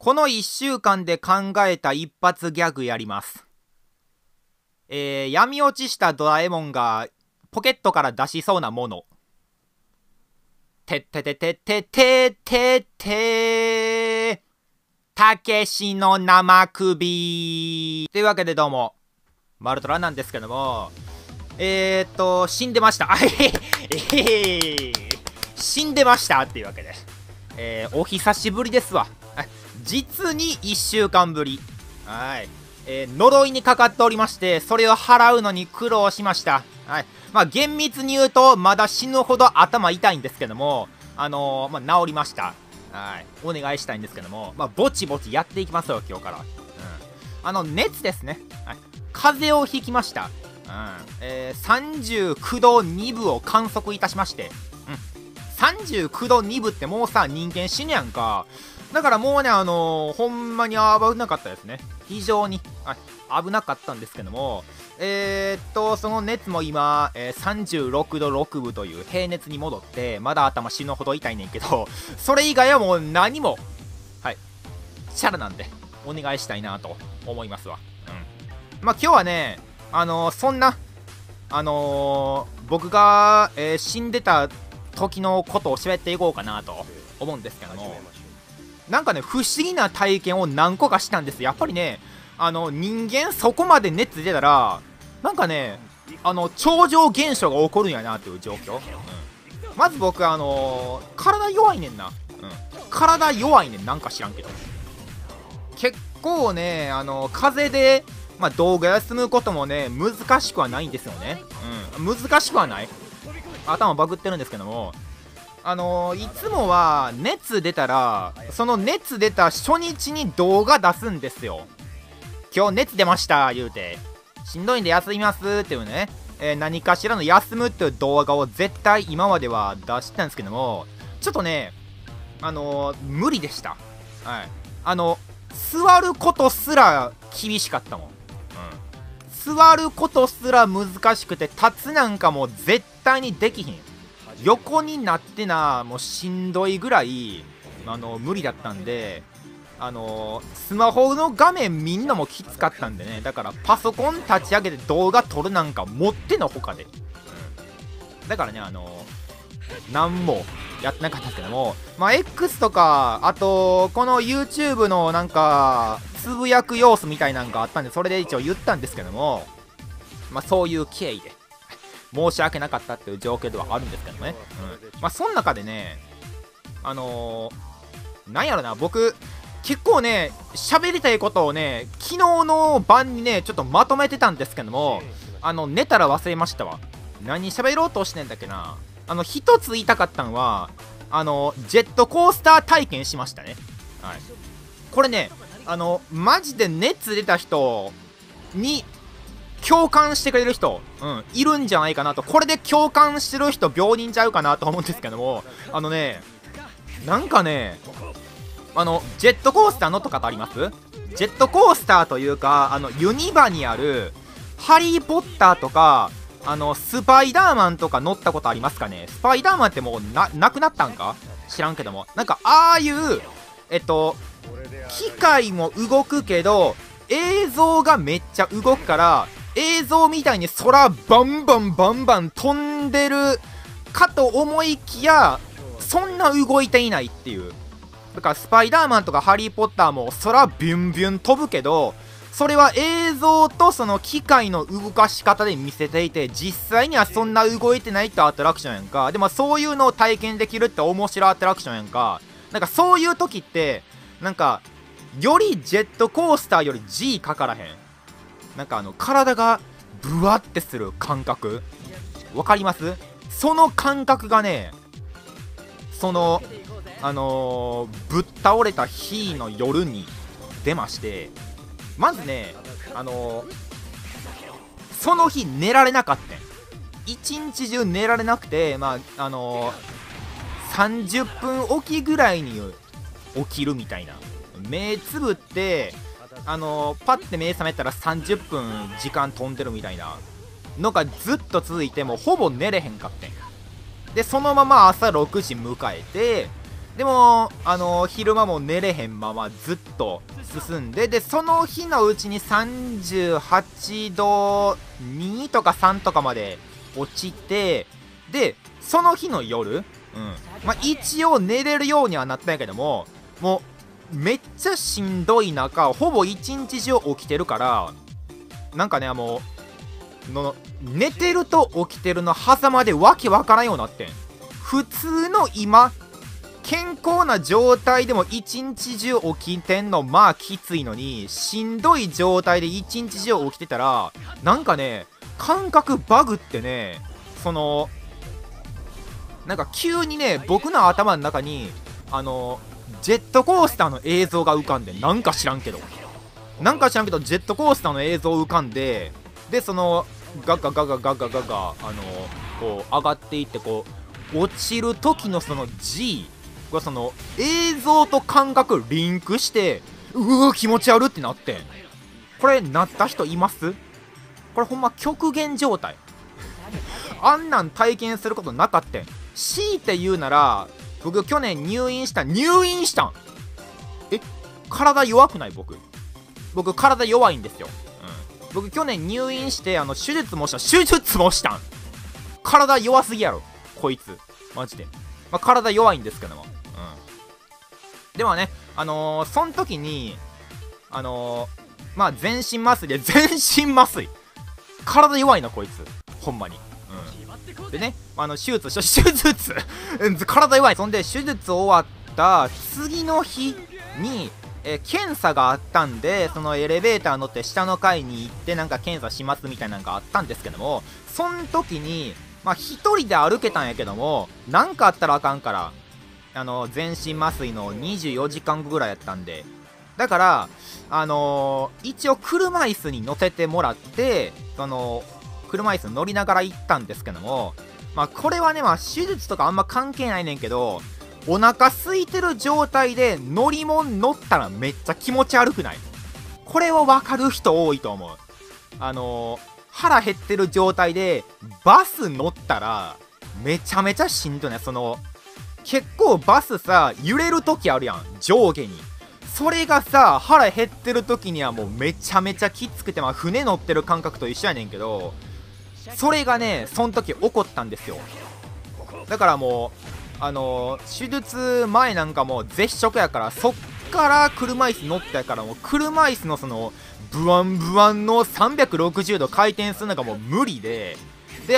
この1週間で考えた一発ギャグやります。闇落ちしたドラえもんがポケットから出しそうなもの。てってててっててててたけしの生首というわけでどうも、マルトラなんですけども、死んでました。死んでましたっていうわけで、お久しぶりですわ。実に1週間ぶり。はい。呪いにかかっておりまして、それを払うのに苦労しました。はい。まあ、厳密に言うと、まだ死ぬほど頭痛いんですけども、治りました。はい。お願いしたいんですけども、ぼちぼちやっていきますよ、今日から。熱ですね。はい。風邪をひきました。39度2分を観測いたしまして、39度2分ってもうさ、人間死ぬやんか。だからもうね、ほんまに危なかったですね。非常に、危なかったんですけども、その熱も今、36度6分という平熱に戻って、まだ頭死ぬほど痛いねんけど、それ以外はもう何も、はい、チャラなんで、お願いしたいなと思いますわ。今日はね、そんな、僕が、死んでた時のことを喋っていこうかなと思うんですけども、なんかね、不思議な体験を何個かしたんです。やっぱりね、人間そこまで熱出たら、なんかね、超常現象が起こるんやなという状況。まず僕、体弱いねんな。体弱いねん、なんか知らんけど。結構ね、風邪で、動画休むこともね、難しくはないんですよね。難しくはない。頭バグってるんですけども、いつもは熱出たら、その熱出た初日に動画出すんですよ。今日熱出ました言うて、しんどいんで休みますっていうね、何かしらの休むっていう動画を絶対今までは出してたんですけども、ちょっとね、無理でした。はい。座ることすら厳しかったもん。座ることすら難しくて、立つなんかもう絶対にできひん。横になってな、もうしんどいぐらい、無理だったんで、スマホの画面見んのもきつかったんでね、だからパソコン立ち上げて動画撮るなんかもってのほかで。だからね、なんもやってなかったんですけども、X とか、あと、この YouTube のなんか、つぶやく様子みたいなんがあったんで、それで一応言ったんですけども、そういう経緯で。申し訳なかったっていう状況ではあるんですけどね。その中でね、なんやろな、僕、結構ね、喋りたいことをね、昨日の晩にね、ちょっとまとめてたんですけども、寝たら忘れましたわ。何喋ろうとしてんだっけな。一つ言いたかったのは、ジェットコースター体験しましたね。はい。これね、マジで熱出た人に、共感してくれる人、いるんじゃないかなと。これで共感してる人病人ちゃうかなと思うんですけども、なんかね、ジェットコースター乗ったことあります？ジェットコースターというか、ユニバにある、ハリーポッターとか、スパイダーマンとか乗ったことありますかね？スパイダーマンってもうなくなったんか知らんけども。なんか、ああいう、機械も動くけど、映像がめっちゃ動くから、映像みたいに空バンバンバンバン飛んでるかと思いきや、そんな動いていないっていう。だからスパイダーマンとかハリーポッターも空ビュンビュン飛ぶけど、それは映像とその機械の動かし方で見せていて、実際にはそんな動いてないってアトラクションやんか。でもそういうのを体験できるって面白いアトラクションやんか。なんかそういう時って、なんか、よりジェットコースターより G かからへん。なんか体がブワってする感覚わかります？その感覚がね、ぶっ倒れた日の夜に出まして、まずね、その日寝られなかったん。一日中寝られなくて、30分おきぐらいに起きるみたいな。目つぶって、パッて目覚めたら30分時間飛んでるみたいなのがずっと続いて、もうほぼ寝れへんかってん。でそのまま朝6時迎えて、 でも昼間も寝れへんままずっと進んで、でその日のうちに38度2とか3とかまで落ちて、でその日の夜、まあ一応寝れるようにはなったんやけども、もうめっちゃしんどい中ほぼ一日中起きてるから、なんかねもう寝てると起きてるの狭間でわけわからんようになってん。普通の今健康な状態でも一日中起きてんのまあきついのに、しんどい状態で一日中起きてたらなんかね感覚バグってね、なんか急にね僕の頭の中にジェットコースターの映像が浮かんで、なんか知らんけどジェットコースターの映像浮かんで、でガガガガガガガガこう上がっていってこう落ちる時のその G が映像と感覚リンクして、うわ気持ち悪ってなってん。これなった人います？これほんま極限状態あんなん体験することなかったん。強いて言うなら僕去年入院したん。体弱くない？僕体弱いんですよ。僕去年入院して手術もしたん。体弱すぎやろこいつマジで。まあ、体弱いんですけども、でもねその時にまあ全身麻酔体弱いなこいつほんまに。でね手術体弱い。そんで手術終わった次の日に検査があったんで、そのエレベーター乗って下の階に行ってなんか検査しますみたいなのがあったんですけども、そん時にまあ一人で歩けたんやけども、なんかあったらあかんから全身麻酔の24時間ぐらいやったんで、だから一応車椅子に乗せてもらって、車椅子に乗りながら行ったんですけども、まあこれはねまあ手術とかあんま関係ないねんけど、お腹空いてる状態で乗り物乗ったらめっちゃ気持ち悪くない？これは分かる人多いと思う。腹減ってる状態でバス乗ったらめちゃめちゃしんどいね。結構バスさ揺れる時あるやん上下に。それがさ腹減ってる時にはもうめちゃめちゃきつくて、まあ船乗ってる感覚と一緒やねんけど、それがねその時起こったんですよ。だからもう手術前なんかも絶食やから、そっから車椅子乗ったやから、もう車椅子のブワンブワンの360度回転するのがもう無理で、で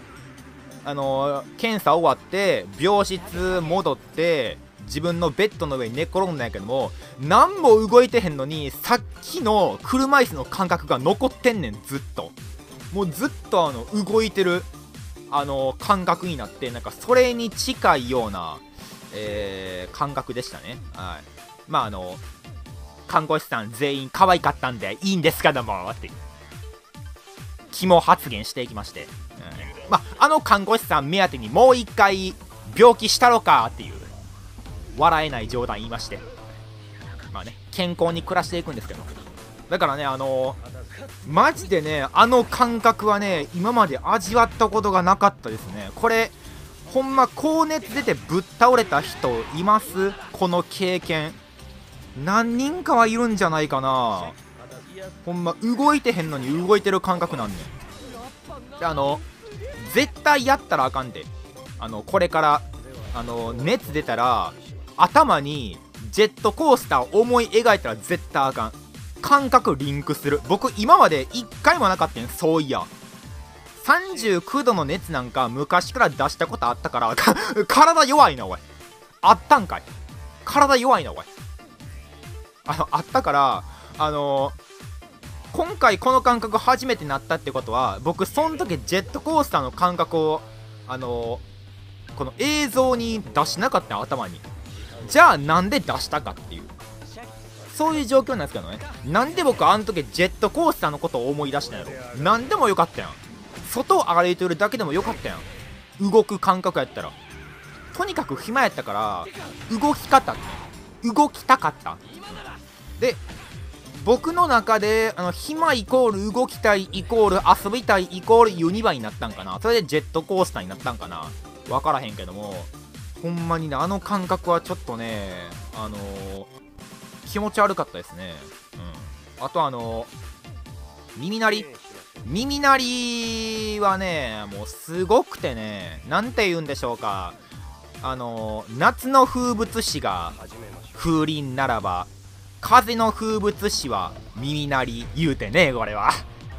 検査終わって病室戻って自分のベッドの上に寝転んだんやけども、何も動いてへんのにさっきの車椅子の感覚が残ってんねん。ずっと動いてる感覚になって、なんかそれに近いような、感覚でしたね。はい。まあ看護師さん全員可愛かったんでいいんですけどもって肝発言していきまして、まあ看護師さん目当てにもう一回病気したろかっていう笑えない冗談言いまして、まあね健康に暮らしていくんですけど、だからねマジでね感覚はね今まで味わったことがなかったですね。これほんま高熱出てぶっ倒れた人います？この経験何人かはいるんじゃないかな。ほんま動いてへんのに動いてる感覚なんねん。で絶対やったらあかんで、これから熱出たら頭にジェットコースター思い描いたら絶対あかん。感覚リンクする。僕今まで1回もなかったん。そういや39度の熱なんか昔から出したことあったから体弱いなおい。あったんかい。体弱いなおい。あったから今回この感覚初めてなったってことは、僕その時ジェットコースターの感覚をこの映像に出しなかった頭に。じゃあなんで出したかっていう、そういう状況なんですけどね。なんで僕あの時ジェットコースターのことを思い出したんやろ。なんでもよかったやん。外を歩いてるだけでもよかったやん。動く感覚やったら。とにかく暇やったから動きたかった。で僕の中で暇イコール動きたいイコール遊びたいイコールユニバになったんかな。それでジェットコースターになったんかな、分からへんけども、 ほんまにね、あの感覚はちょっとね、気持ち悪かったですね。あと耳鳴りはね、もうすごくてね、なんて言うんでしょうか、夏の風物詩が風鈴ならば、風の風物詩は耳鳴り言うてね、これは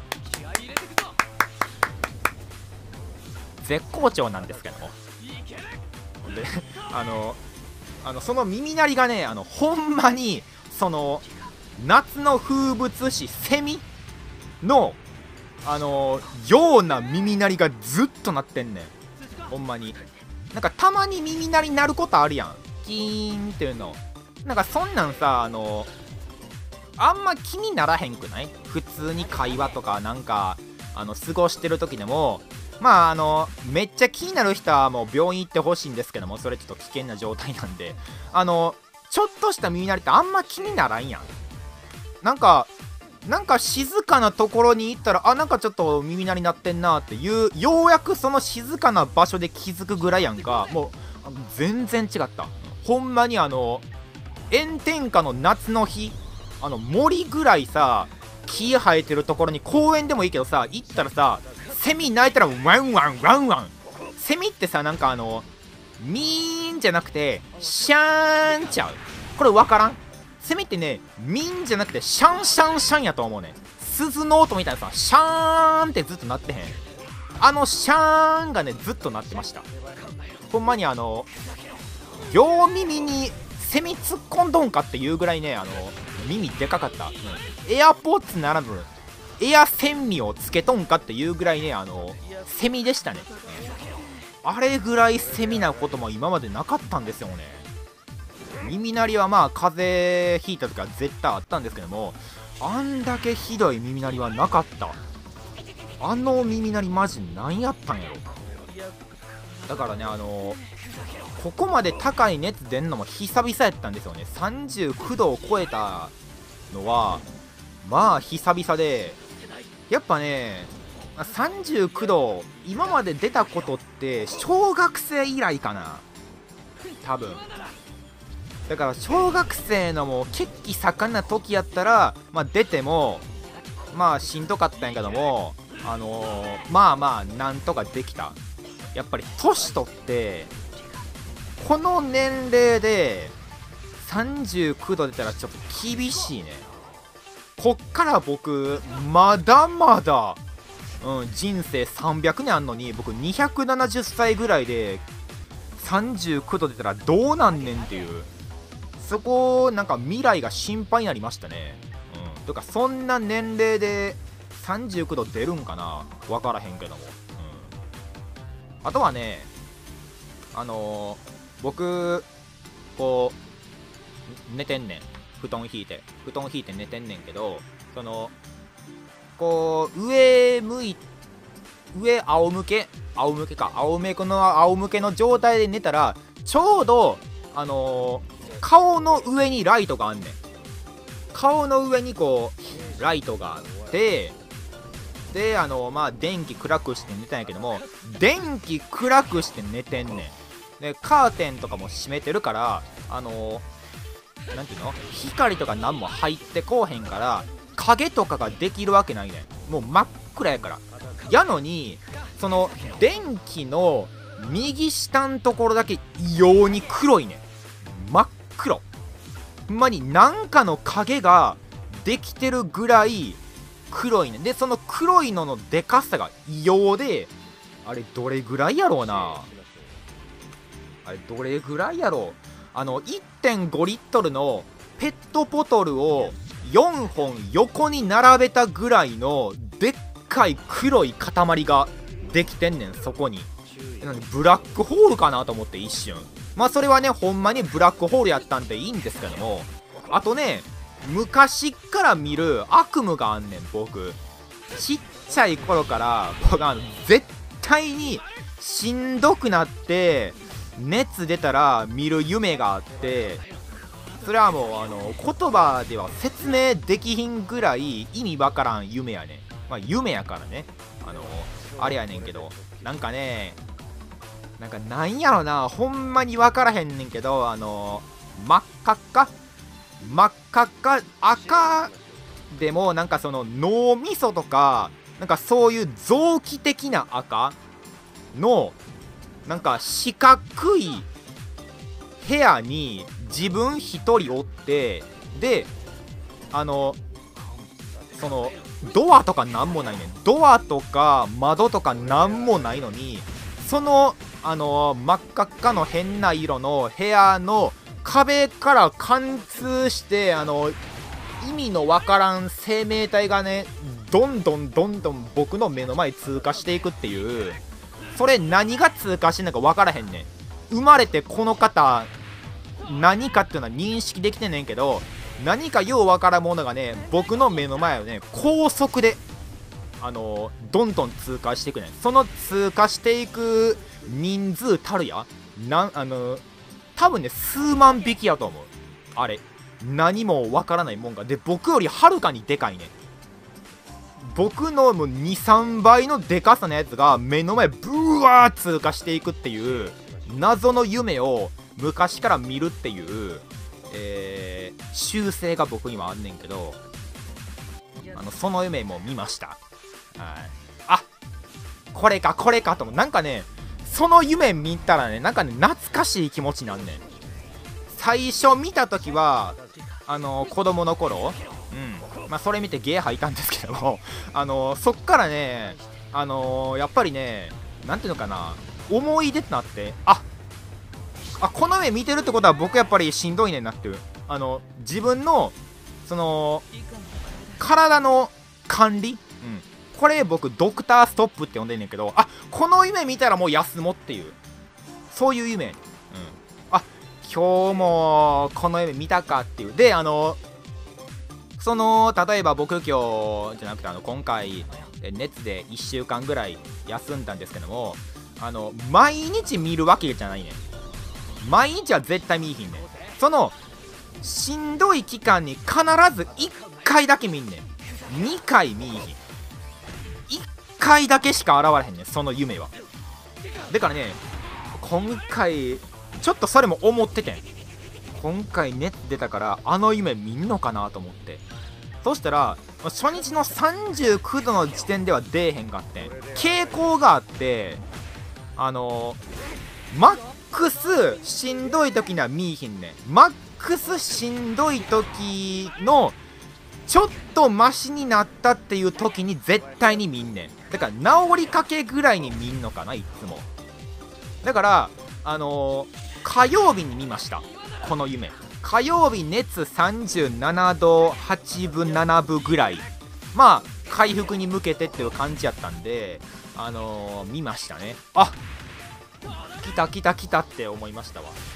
絶好調なんですけども。でその耳鳴りがね、ほんまにその夏の風物詩セミのような耳鳴りがずっと鳴ってんねん、ほんまに。なんかたまに耳鳴り鳴ることあるやん、キーンっていうの。なんかそんなんさ、あんま気にならへんくない？普通に会話とかなんか過ごしてる時でも、まあめっちゃ気になる人はもう病院行ってほしいんですけども、それちょっと危険な状態なんで、ちょっとした耳鳴りってあんま気にならんやん。なんか静かなところに行ったら、なんかちょっと耳鳴り鳴ってんなっていう、ようやくその静かな場所で気づくぐらいやんか。もう全然違った。ほんまに炎天下の夏の日、森ぐらいさ、木生えてるところに、公園でもいいけどさ、行ったらさ、セミ鳴いたらワンワンワンワン。セミってさ、なんかミーンじゃなくてシャーンちゃう。これ分からん？セミってね、ミーンじゃなくてシャンシャンシャンやと思うね。鈴の音みたいなさ、シャーンってずっと鳴ってへん。シャーンがね、ずっと鳴ってました。ほんまに両耳にセミ突っ込んどんかっていうぐらいね、耳でかかった。エアポッツならぬエアセミをつけとんかっていうぐらいね、セミでしたね。あれぐらいセミなことも今までなかったんですよね。耳鳴りはまあ風邪ひいた時は絶対あったんですけども、あんだけひどい耳鳴りはなかった。耳鳴りマジ何やったんやろ。だからね、ここまで高い熱出んのも久々やったんですよね。39度を超えたのはまあ久々で、やっぱね、39度今まで出たことって小学生以来かな、多分。だから小学生のもう血気盛んな時やったら、まあ出てもまあしんどかったんやけども、まあまあなんとかできた。やっぱり年取ってこの年齢で39度出たらちょっと厳しいね。こっから僕まだまだ、人生300年あんのに、僕270歳ぐらいで39度出たらどうなんねんっていう、そこなんか未来が心配になりましたね。とかそんな年齢で39度出るんかな、分からへんけども。あとはね、僕こう寝てんねん、布団引いて寝てんねんけど、こう上仰向けの状態で寝たら、ちょうど顔の上にライトがあんねん。顔の上にこうライトがあって、でまあ電気暗くして寝たんやけども、電気暗くして寝てんねん。でカーテンとかも閉めてるから、なんていうの、光とか何も入ってこうへんから、影とかができるわけないねん。もう真っ暗やから。やのにその電気の右下んところだけ異様に黒いねん。真っ黒。ほんまになんかの影ができてるぐらい黒いねん。でその黒いののでかさが異様で、あれどれぐらいやろうな、1.5 リットルのペットボトルを4本横に並べたぐらいのでっかい黒い塊ができてんねん、そこに。ブラックホールかなと思って一瞬。まあそれはね、ほんまにブラックホールやったんでいいんですけども、あとね、昔から見る悪夢があんねん、僕。ちっちゃい頃から僕絶対にしんどくなって熱出たら見る夢があって、それはもう言葉では説明できひんぐらい意味わからん夢やね。まあ夢やからね、あれやねんけど、なんかね、 なんかなんやろな、ほんまに分からへんねんけど、真っ赤っか真っ赤っか赤でもなんかその脳みそとかなんかそういう臓器的な赤のなんか四角い部屋に自分一人おって、でそのドアとかなんもないねん。ドアとか窓とかなんもないのに、その真っ赤っかの変な色の部屋の壁から貫通して意味のわからん生命体がね、どんどん僕の目の前通過していくっていう、それ何が通過してんのかわからへんねん。生まれてこの方何かっていうのは認識できてんねんけど、何かようわからんものがね、僕の目の前をね高速でどんどん通過していくねん。その通過していく人数たるや多分ね数万匹やと思う。あれ何もわからないもんがで、僕よりはるかにでかいね。僕のもう 2,3 倍のでかさのやつが目の前ブワー通過していくっていう謎の夢を昔から見るっていう、習性が僕にはあんねんけど、その夢も見ました。はい。あ、これかと思う。なんかね、その夢見たらね、なんかね懐かしい気持ちになんねん。最初見た時は子供の頃、まあそれ見てゲー吐いたんですけどもそっからねやっぱりね、なんていうのかな、思い出ってなって、この夢見てるってことは僕やっぱりしんどいねんなっていう、自分のその体の管理、これ僕ドクターストップって呼んでんねんけど、この夢見たらもう休もうっていう、そういう夢、今日もこの夢見たかっていう。で例えば僕今日じゃなくて今回熱で1週間ぐらい休んだんですけども、毎日見るわけじゃないねん。毎日は絶対見いひんねん。そのしんどい期間に必ず1回だけ見んねん。2回見いひん。1回だけしか現れへんねん、その夢は。だからね、今回ちょっとそれも思っててん。今回熱出たから夢見んのかなと思って、そしたら初日の39度の時点では出えへんかってん。傾向があって、マックスしんどい時には見いひんねん。マックスしんどい時のちょっとマシになったっていう時に絶対に見んねん。だから治りかけぐらいに見んのかな、いつも。だから火曜日に見ました、この夢。火曜日熱37度8分7分ぐらい、まあ回復に向けてっていう感じやったんで見ましたね。来たって思いましたわ。